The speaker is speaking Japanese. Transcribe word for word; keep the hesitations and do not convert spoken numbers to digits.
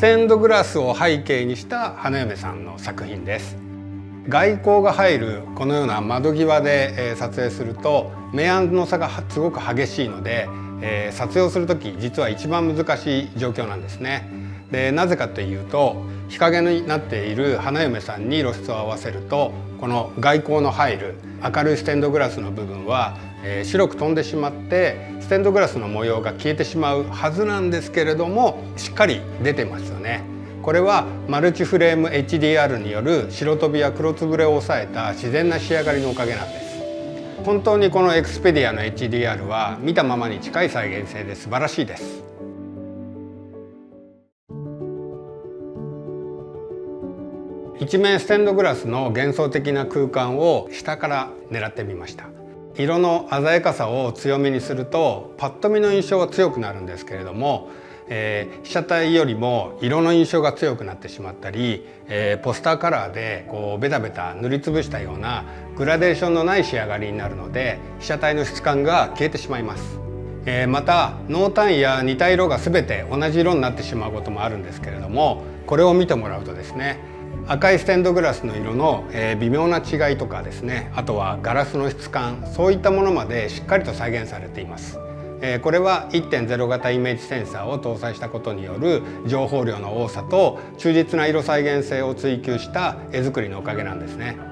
テンドグラスを背景にした花嫁さんの作品です。外光が入るこのような窓際で撮影すると明暗の差がすごく激しいので、撮影をする時実は一番難しい状況なんですね。でなぜかというと、日陰になっている花嫁さんに露出を合わせると、この外光の入る明るいステンドグラスの部分は、えー、白く飛んでしまってステンドグラスの模様が消えてしまうはずなんですけれども、しっかり出てますよね。これはマルチフレーム エイチディーアール による白飛びや黒つぶれを抑えた自然な仕上がりのおかげなんです。本当にこのエクスペディアの エイチディーアール は見たままに近い再現性で素晴らしいです。一面ステンドグラスの幻想的な空間を下から狙ってみました。色の鮮やかさを強めにするとパッと見の印象は強くなるんですけれども、えー、被写体よりも色の印象が強くなってしまったり、えー、ポスターカラーでこうベタベタ塗りつぶしたようなグラデーションのない仕上がりになるので、被写体の質感が消えてしまいます。えー、また濃淡や似た色が全て同じ色になってしまうこともあるんですけれども、これを見てもらうとですね、赤いステンドグラスの色の、えー、微妙な違いとかですね、あとはガラスの質感、そういったものまでしっかりと再現されています。えー、これは いってんゼロ 型イメージセンサーを搭載したことによる情報量の多さと忠実な色再現性を追求した絵作りのおかげなんですね。